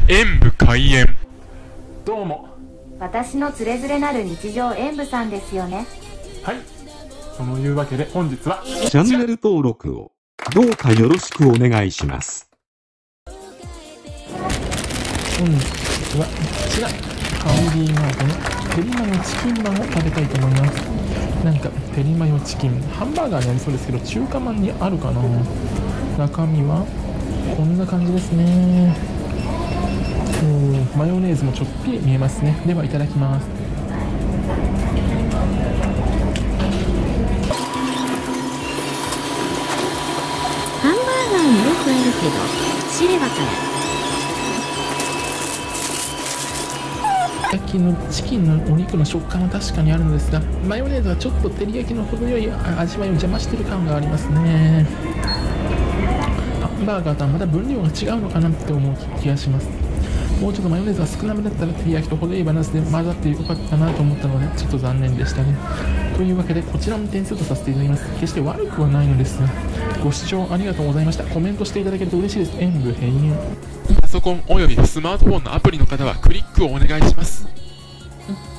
演武開演。どうも。 私のつれづれなる日常演武さんですよね。 はい。そのいうわけで本日はチャンネル登録をどうかよろしくお願いします。 本日はこちらファミリーマートのペリマヨチキンマンを食べたいと思います。なんかペリマヨチキンハンバーガーにありそうですけど中華まんにあるかな。中身はこんな感じですね。マヨネーズもちょっぴり見えますね。ではいただきます。 ハンバーガーによくあるけど知ればから焼きのチキンのお肉の食感は確かにあるのですが、マヨネーズはちょっと照り焼きの程よい味わいを邪魔している感がありますね。ハンバーガーとはまた分量が違うのかなって思う気がします。もうちょっとマヨネーズが少なめだったら照り焼きと程よいバランスで混ざってよかったなと思ったのでちょっと残念でしたね。というわけでこちらの点数とさせていただきます。決して悪くはないのですが、ご視聴ありがとうございました。コメントしていただけると嬉しいです。演武閉園。パソコンおよびスマートフォンのアプリの方はクリックをお願いします。